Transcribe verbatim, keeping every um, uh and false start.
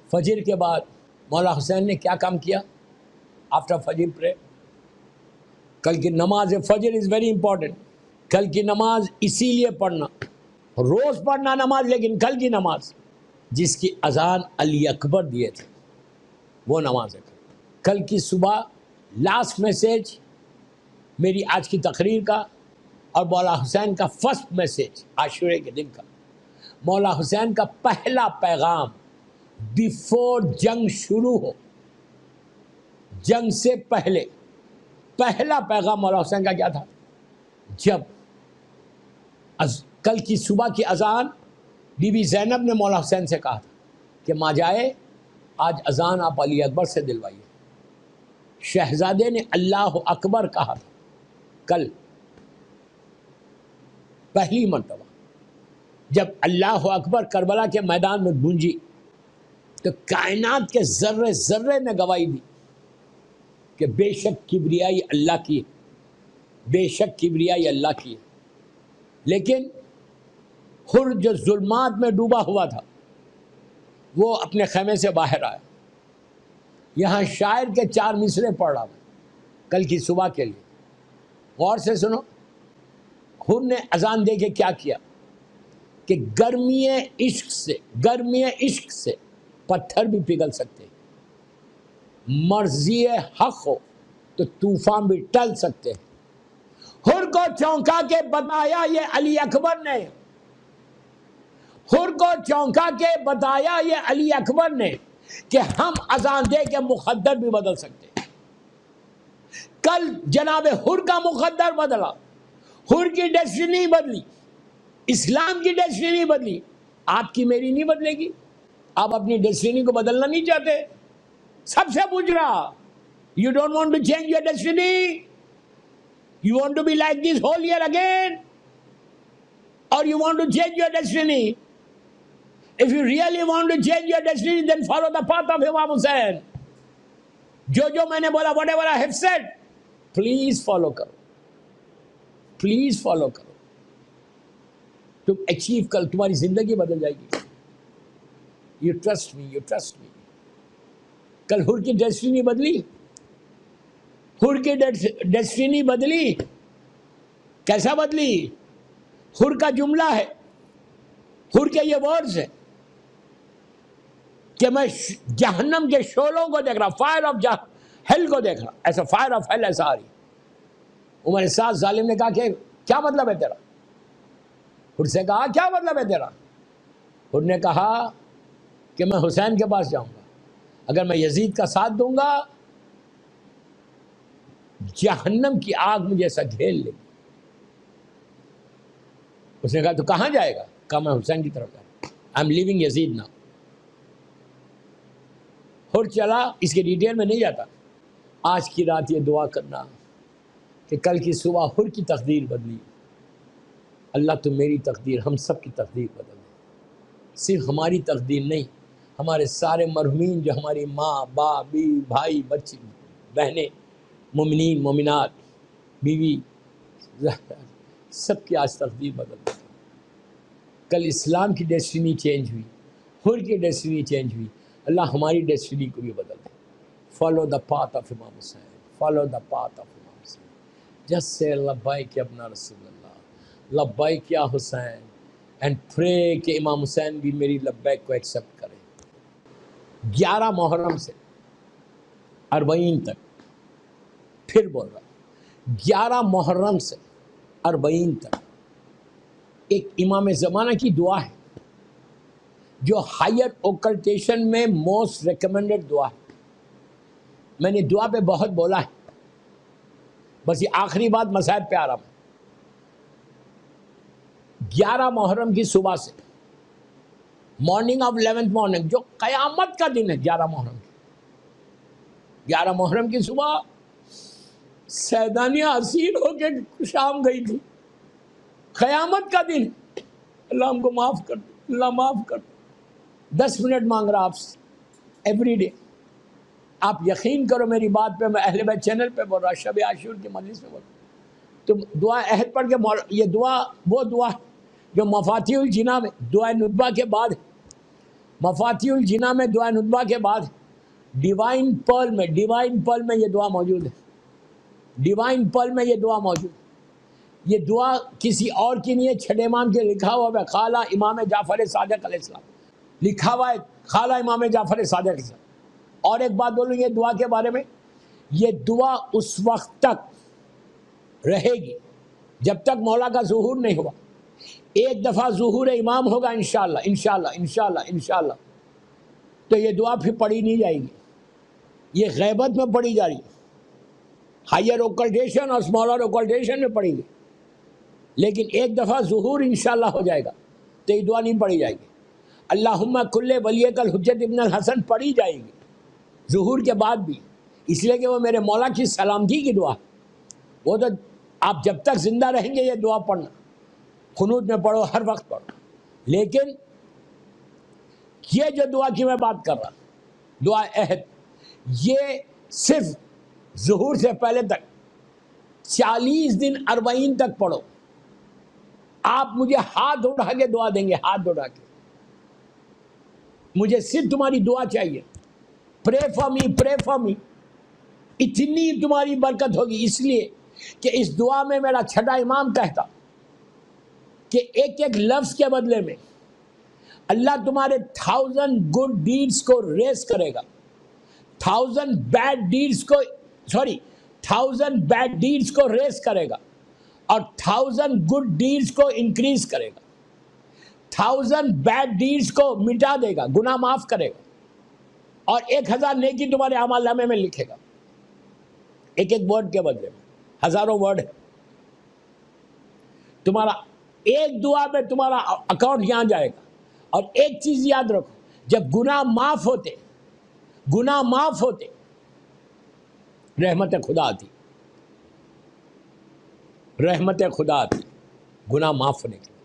فجر کے بعد مولا حسین نے کیا کام کیا آفٹر فجر پرے؟ کل کی نماز فجر از ویری امپورٹنٹ. کل کی نماز اسی لیے پڑھنا، روز پڑھنا نماز، لیکن کل کی نماز جس کی اذان علی اکبر دیے تھے وہ نماز ہے. کل کی صبح لاسٹ میسیج میری آج کی تقریر کا اور مولا حسین کا فرسٹ میسیج عاشورے کے دن کا. مولا حسین کا پہلا پیغام بیفور جنگ شروع ہو، جنگ سے پہلے پہلا پیغام مولا حسین کا کیا تھا؟ جب از کل کی صبح کی اذان بی بی زینب نے مولا حسین سے کہا تھا کہ ماں جائے آج اذان آپ علی اکبر سے دلوائیے. شہزادے نے اللہ اکبر کہا تھا کل پہلی مرتبہ جب اللہ اکبر کربلا کے میدان میں گونجی تو کائنات کے ذرے ذرے نے گواہی دی کہ بے شک کبریائی اللہ کی ہے، بے شک کبریائی اللہ کی ہے. لیکن حر جو ظلمات میں ڈوبا ہوا تھا وہ اپنے خیمے سے باہر آیا. یہاں شاعر کے چار مصرے پڑھ رہا ہوں کل کی صبح کے لیے، غور سے سنو. حر نے اذان دے کے کیا کیا کہ گرمی عشق سے گرمی عشق سے پتھر بھی پگھل سکتے، مرضی حق ہو تو طوفان بھی ٹل سکتے. حر کو چونکا کے بتایا یہ علی اکبر نے، حر کو چونکا کے بتایا یہ علی اکبر نے کہ ہم اذان دے کے مقدر بھی بدل سکتے. کل جناب حر کا مقدر بدلا، حر کی ڈیسٹینی بدلی، اسلام کی ڈیسٹینی بدلی. آپ کی میری نہیں بدلے گی. آپ اپنی ڈیسٹینی کو بدلنا نہیں چاہتے؟ سب سے پوچھ رہا، you don't want to change your destiny? You want to be like this whole year again اور you want to change your destiny? If you really want to change your destiny, then follow the path of Imam Hussain. جو جو میں نے بولا whatever I have said, please follow کرو، please follow کرو. تم achieve کر، تمہاری زندگی بدل جائے گی. You trust me, you trust me. کل حر کی ڈیسٹینی بدلی، حر کی ڈیسٹینی بدلی. کیسا بدلی؟ حر کا جملہ ہے، حر کے یہ ورڈز ہیں کہ میں جہنم کے شعلوں کو دیکھ رہا، فائر آف ہیل کو دیکھ رہا، ایسا فائر آف ہیل ایسا آ رہی. عمر سعد ظالم نے کہا کہ کیا مطلب ہے تیرا؟ حر سے کہا کیا مطلب ہے تیرا؟ حر نے کہا کہ میں حسین کے پاس جاؤں گا، اگر میں یزید کا ساتھ دوں گا جہنم کی آگ مجھے ایسا گھیر لے گی. اس نے کہا تو کہاں جائے گا؟ کہا میں حسین کی طرف جاؤں گا. I am living Yazid now. Hur چلا، اس کے ڈیٹیل میں نہیں جاتا. آج کی رات یہ دعا کرنا کہ کل کی صبح حر کی تقدیر بدلی. اللہ تو میری تقدیر، ہم سب کی تقدیر بدل دے. صرف ہماری تقدیر نہیں، ہمارے سارے مرحومین جو ہماری ماں باپ بیوی بھائی بچی بہنیں مومنین مومنات بیوی سب کی آج تقدیر بدل دے. کل اسلام کی ڈیسٹینی چینج ہوئی، حر کی ڈیسٹینی چینج ہوئی. اللہ ہماری ڈیسٹینی کو بھی بدل دے. Follow the path of Imam Hussain, follow the path of Imam Hussain. Just say لبیک یا ابن رسول اللہ، لبیک یا حسین، اینڈ پرے کہ امام حسین بھی میری لبیک کو ایکسیپٹ کرے. گیارہ محرم سے اربعین تک، پھر بول رہا گیارہ محرم سے اربعین تک ایک امام زمانہ کی دعا ہے جو ہائر اوکلٹیشن میں موسٹ ریکمینڈڈ دعا ہے. میں نے دعا پہ بہت بولا ہے، بس یہ آخری بات مصائب پہ آ رہا ہوں. گیارہ محرم کی صبح سے مارننگ آف الیونتھ مارننگ، جو قیامت کا دن ہے، گیارہ محرم کی گیارہ محرم کی صبح سیدانیہ اسیر ہو کے شام گئی تھی. قیامت کا دن، اللہ ہم کو معاف کر دے، اللہ معاف کر دے. دس منٹ مانگ رہا آپ سے ایوری ڈے. آپ یقین کرو میری بات پہ، میں اہل بیت چینل پہ بول رہا، شب عاشور کی مجلس میں بول رہا. تو دعا عہد پڑھ کے، یہ دعا وہ دعا جو مفاتیح الجنان میں دعا نبوہ کے بعد ہے. مفاتیح الجنا میں دعا ندبہ کے بعد ڈیوائن پرل میں ڈیوائن پرل میں یہ دعا موجود ہے. ڈیوائن پرل میں یہ دعا موجود ہے. یہ دعا کسی اور کی نہیں ہے, چھٹے امام کے لکھا ہوا ہے, خالہ امام جعفر صادق علیہ السلام لکھا ہوا ہے, خالہ امام جعفر صادق علیہ السلام. اور ایک بات بولوں یہ دعا کے بارے میں, یہ دعا اس وقت تک رہے گی جب تک مولا کا ظہور نہیں ہوا. ایک دفعہ ظہور امام ہوگا انشاءاللہ انشاءاللہ انشاءاللہ انشاءاللہ تو یہ دعا پھر پڑھی نہیں جائے گی, یہ غیبت میں پڑھی جا رہی ہے, ہائر اوکلٹیشن اور اسمالر اوکلٹیشن میں پڑھی گئی. لیکن ایک دفعہ ظہور انشاءاللہ ہو جائے گا تو یہ دعا نہیں پڑھی جائے گی. اللہم کل ولیک الحجت ابن الحسن پڑھی جائے گی ظہور کے بعد بھی, اس لیے کہ وہ میرے مولا کی سلامتی کی دعا. وہ تو آپ جب تک زندہ رہیں گے یہ دعا پڑھنا, قنوت میں پڑھو, ہر وقت پڑھو. لیکن یہ جو دعا کی میں بات کر رہا, دعا عہد, یہ صرف ظہور سے پہلے تک چالیس دن اربعین تک پڑھو. آپ مجھے ہاتھ اٹھا کے دعا دیں گے, ہاتھ اٹھا کے, مجھے صرف تمہاری دعا چاہیے. Pray for me, pray for me. اتنی تمہاری برکت ہوگی, اس لیے کہ اس دعا میں میرا چھٹا امام کہتا کہ ایک ایک لفظ کے بدلے میں اللہ تمہارے تھاؤزنڈ گڈ ڈیڈز کو ریز کرے گا, تھاؤزنڈ بیڈ ڈیڈز کو سوری تھاؤزنڈ بیڈ ڈیڈز کو ریز کرے گا, اور تھاؤزنڈ گڈ ڈیڈز کو انکریز کرے گا, تھاؤزنڈ بیڈ ڈیڈز کو مٹا دے گا, گناہ معاف کرے گا, اور ایک ہزار نیکی تمہارے اعمال نامے میں لکھے گا. ایک ایک ورڈ کے بدلے میں ہزاروں ورڈ ہے. تمہارا ایک دعا میں تمہارا اکاؤنٹ یہاں جائے گا. اور ایک چیز یاد رکھو, جب گناہ معاف ہوتے گناہ معاف ہوتے رحمت خدا آتی, رحمت خدا آتی گناہ معاف ہونے کے.